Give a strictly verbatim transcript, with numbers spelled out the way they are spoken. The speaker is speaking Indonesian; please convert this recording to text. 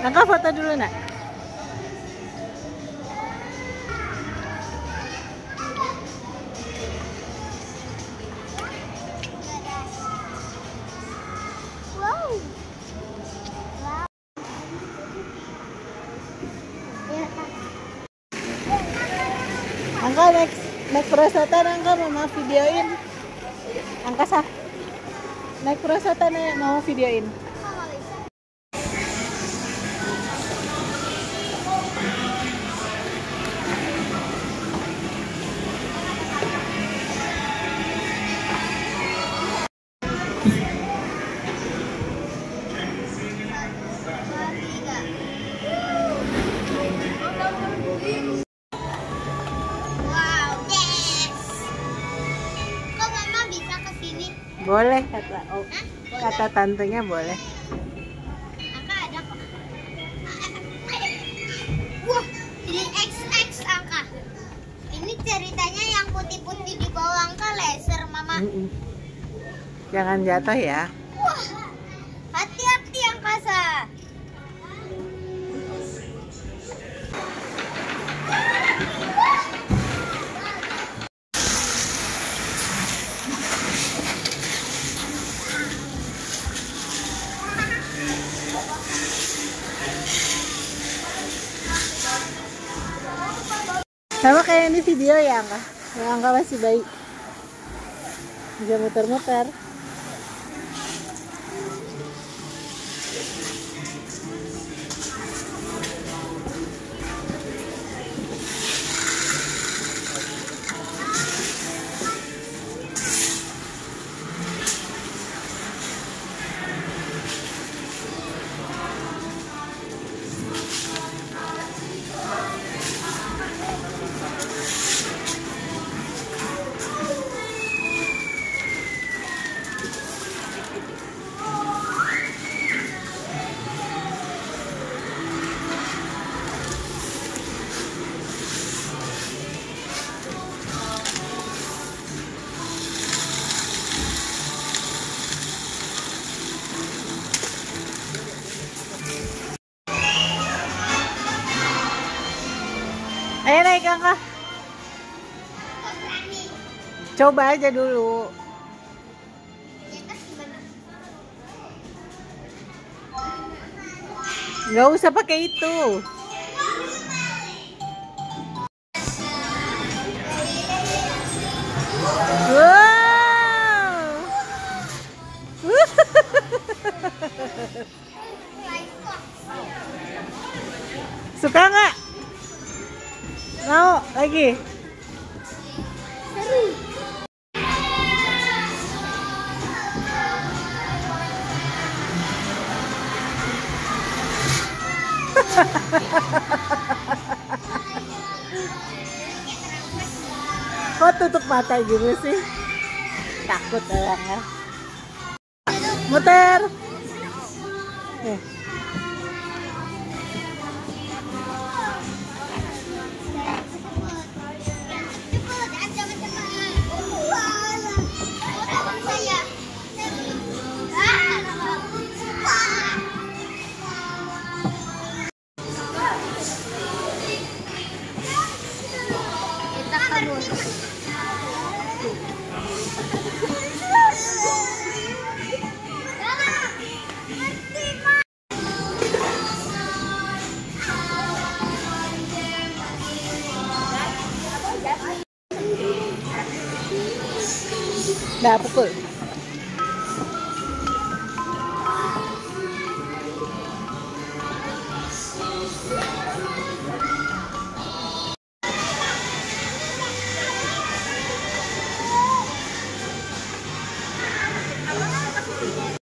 Angka foto dulu nak. Wow. Angka naik naik perosotan, Angka mau videoin. Angka sah. Naik perosotan ya, mau videoin. Boleh kata oh, kata tantenya boleh. Angka ada kok. Wah, ini X X Angka. Ini ceritanya yang putih-putih di bawah Angka laser Mama. Mm -mm. Jangan jatuh ya. Wah, hati-hati Angka sah. Sama kayak ini video ya Angka. Yang Angka masih bayi. Bisa muter-muter. Ayo naik Angka. Coba aja dulu. Nggak usah pakai itu. Wow. Suka nggak? Mau lagi? Seru. Kok tutup mata gitu sih? Takut orangnya. Muter. Nih. Dah pukul.